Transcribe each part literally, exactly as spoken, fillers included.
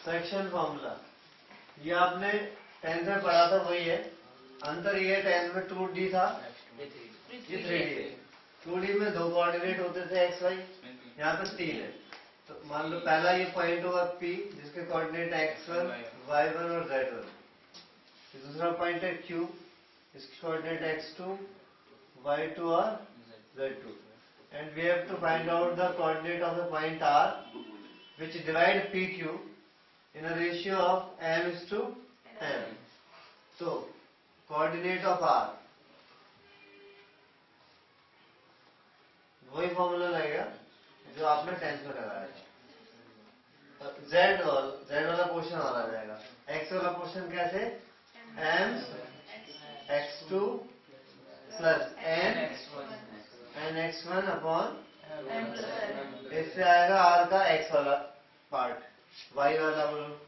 Section formula ये आपने tenth में पढ़ा था, वही है। अंतर ये टेंथ में टू डी था, ये थ्री डी है। टू डी में दो कोऑर्डिनेट होते थे एक्स वाई, यहाँ पे तीन है। तो मान लो पहला ये पॉइंट होगा पी, जिसके coordinate x one, Y one और जेड वन। दूसरा पॉइंट है क्यू, इसके coordinate x two, Y two और Z two. And we have to find out the coordinate of the point R, which divide P Q in a ratio of m is to n. So, coordinate of R, वही formula लगेगा जो आपने tenth में लगाया था। Z और Z वाला portion और आ जाएगा। X वाला पोर्शन कैसे? m x two plus n n x one upon, इससे आएगा आर का एक्स वाला पार्ट, वाई वाला बोलो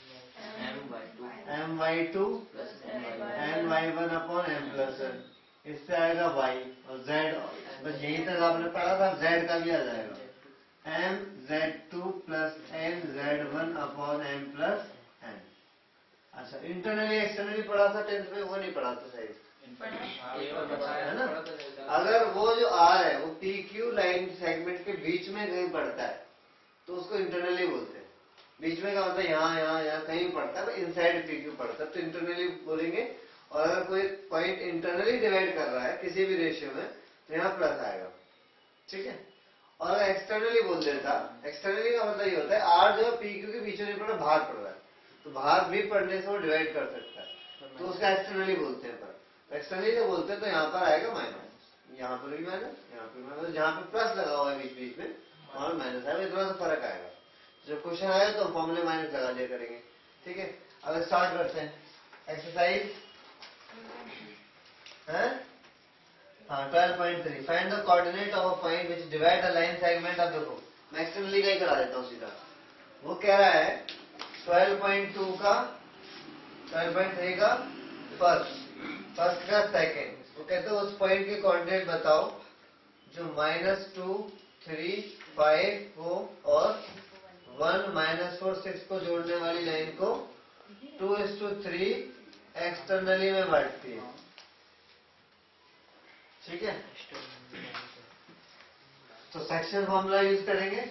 m Y two n Y one upon m plus one, इससे आएगा वाई और जेड, बस यहीं तक आपने पढ़ा था, जेड का भी आ जाएगा m Z two plus n Z one upon m plus n. अच्छा, इंटरनली एक्सटर्नली पढ़ा था टेंथ में, वो नहीं पढ़ा था सही है ना। अगर वो जो आर है वो पी क्यू लाइन सेगमेंट के बीच में कहीं पड़ता है तो उसको इंटरनली बोलते हैं। बीच में का मतलब यहाँ यहाँ यहाँ कहीं पड़ता है, इनसाइड पी क्यू पड़ता है तो इंटरनली बोलेंगे। और अगर कोई पॉइंट इंटरनली डिवाइड कर रहा है किसी भी रेशियो में तो यहाँ प्लस आएगा, ठीक है। और अगर एक्सटर्नली बोल देता, एक्सटर्नली का मतलब ये होता है आर जो है पी क्यू के बीच में नहीं पड़ रहा, बाहर पड़ रहा है, तो बाहर भी पड़ने से वो डिवाइड कर सकता है, तो उसका एक्सटर्नली बोलते हैं। पर एक्सटर्नली जो बोलते हैं तो यहाँ पर आएगा माइनस, यहाँ पर भी माइनस, यहाँ पर माइनस, जहाँ पे प्लस लगा हुआ है बीच बीच में और माइनस है, इतना सा फर्क आएगा। जब क्वेश्चन आएगा तो हम फॉर्मूले माइनस लगा दिया करेंगे, ठीक है। अब स्टार्ट करते हैं एक्सरसाइज है। हाँ, twelve point three, find the coordinate of a point which divide the line segment. अब देखो मैं एक्सटर्नली का ही करा देता हूँ सीधा। वो कह रहा है ट्वेल्व पॉइंट टू का, ट्वेल्व पॉइंट थ्री का फर्स्ट, फर्स्ट का सेकेंड। वो कहते हैं उस पॉइंट के कोऑर्डिनेट बताओ जो माइनस टू थ्री फाइव हो और वन माइनस फोर सिक्स को जोड़ने वाली लाइन को two is to three externally में बांटती है, ठीक है। तो सेक्शन फॉर्मूला यूज करेंगे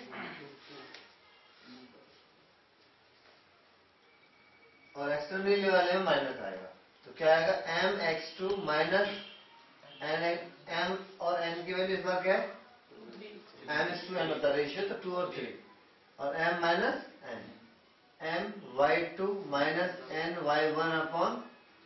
और एक्सटर्नली वाले में माइनस आएगा तो क्या आएगा, M X two minus N, M और एन की वैल्यू इस बार क्या है, एम इज टू एन होता है रेशियो, तो टू और थ्री, और M minus N, M Y two minus N Y one upon,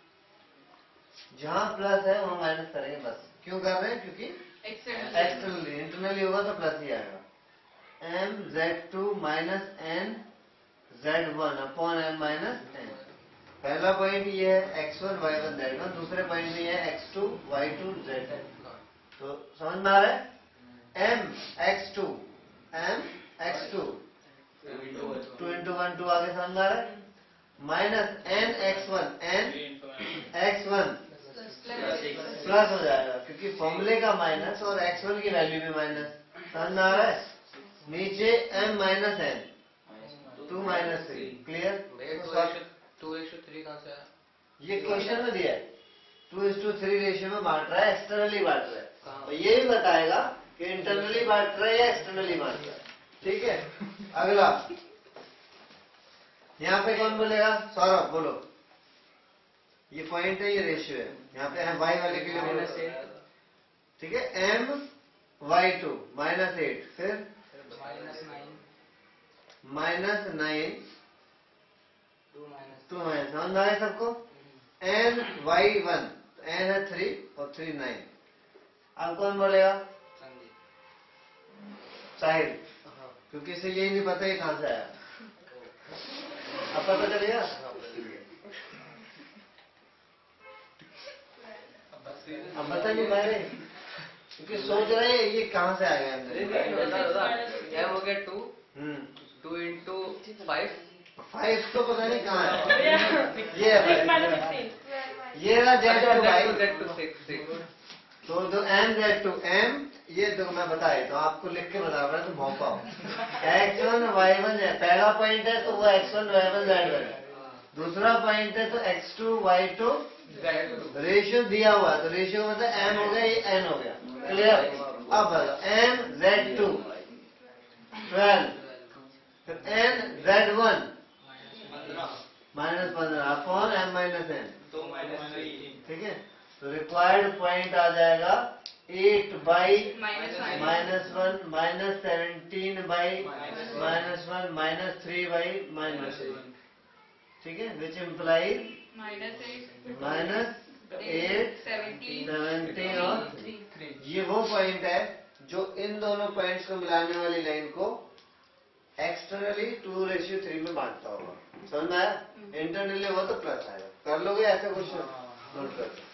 जहां प्लस है वहां माइनस करेंगे बस। क्यों कर रहे हैं, क्योंकि एक्सटर्नली, इंटरनली होगा तो प्लस ही आएगा। M Z two minus N Z one upon M minus N. पहला पॉइंट ये है X one Y one Z one, दूसरे पॉइंट में ये है X two Y two Z one. तो समझ में आ रहा है, M X two, M X two, two into one two, आगे समझ में आ रहा है, minus N x one, N x one plus हो जाएगा क्योंकि फॉर्मूले का माइनस और एक्स वन की वैल्यू भी माइनस, समझ में आ रहा है। नीचे M minus N, two minus three, clear. Two is to three कहाँ से आया? ये क्वेश्चन में दिया है, two is to three ratio में बांट रहा है, एक्सटर्नली बांट रहा है, और ये भी बताएगा कि इंटरनली बांट रहा है या एक्सटर्नली बांट रहा है, ठीक है। अगला यहाँ पे कौन बोलेगा, सौरभ बोलो। ये पॉइंट है, ये रेशियो है, यहाँ पे एम वाई वाले के लिए माइनस एट, ठीक है। M Y two minus eight, फिर minus nine, minus nine, two minus two minus, समझ आए सबको। एन वाई वन, एन है थ्री और थ्री नाइन। अब कौन बोलेगा, साहिल, क्योंकि इसे यही नहीं पता ये कहां से आया। अब पता चलेगा, अब बता नहीं पा रहे क्योंकि सोच रहे हैं ये कहां से आएगा अंदर। एम हो गया two, hmm, two into five, five तो पता नहीं कहाँ है, ये है, ये रहा Z two five, Z two six, तो जो एम जेड टू, एम ये देखो मैं बताया तो आपको लिख के बता रहा तो भौंका हो। एक्स वन वाई वन है, पहला पॉइंट है तो वो X one Y one Z one है। दूसरा पॉइंट है तो X two Y two ratio दिया हुआ है, तो रेशियो मतलब एम हो गया, ये एन हो गया। क्लियर? अब एम जेड टू ट्वेल्व, फिर एन जेड वन माइनस पंद्रह अपॉन एम माइनस एन, ठीक है। तो रिक्वायर्ड पॉइंट आ जाएगा eight by minus one minus seventeen by minus one minus three by minus eight, ठीक है, which implies minus eight seventeen और थ्री। ये वो पॉइंट है जो इन दोनों पॉइंट्स को मिलाने वाली लाइन को एक्सटर्नली टू रेशियो थ्री में बांटता होगा। समझ में आया? इंटरनली वो तो प्लस आएगा। कर लोगे ऐसा कुछ नोट कर